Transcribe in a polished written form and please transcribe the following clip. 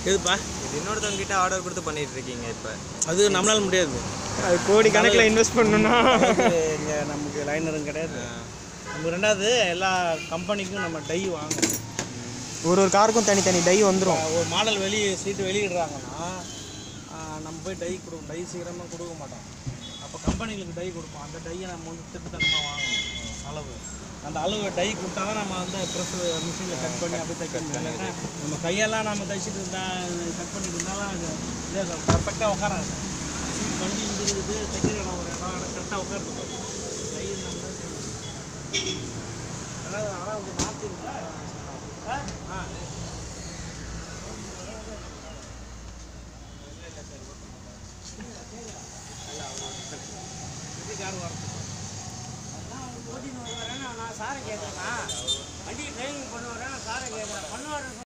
எதுப்பா இது இன்னொருத்தவங்க கிட்ட ஆர்டர் கொடுத்து பண்ணிட்டு இருக்கீங்க இப்போ. அது நம்மளால முடியாது. அது கோடி கணக்கில் இன்வெஸ்ட் பண்ணணும்னா இங்கே நமக்கு லைனரும் கிடையாது. நம்ம ரெண்டாவது எல்லா கம்பெனிக்கும் நம்ம டை வாங்கணும். ஒரு காருக்கும் தனித்தனி டை வந்துடும். ஒரு மாடல் சீட்டு வெளியிடுறாங்கன்னா நம்ம போய் டை கொடுப்போம். டை சீக்கிரமாக கொடுக்க மாட்டோம். அப்போ கம்பெனிகளுக்கு டை கொடுப்போம். அந்த டையை நம்ம வந்து திட்டத்தனமாக வாங்கணும். அந்த அளவு டை கொடுத்தா தான் நம்ம வந்து ப்ரெஸ் மிஷினில் கட் பண்ணி அப்படியே தைக்கணும். இல்லைன்னா நம்ம கையெல்லாம் நம்ம தைச்சிட்டு இருந்தால் கட் பண்ணிட்டு இருந்தாலும் அது இதே பர்ஃபெக்டாக உட்காராது. சீட் வண்டி இருக்குது தைக்கிற இடம் ஒரு இடம் கரெக்டாக உட்காருது. டை ஆனால் ஒரு மாற்றிருக்கா யாரும் வரது ஓட்டின்னு வருவாரேன்னா நான் சாரை கேட்குறேன்னா வண்டி டிரைவிங் பண்ணுவாரேன்னா சாரை கேட்குறேன் பண்ணுவார்.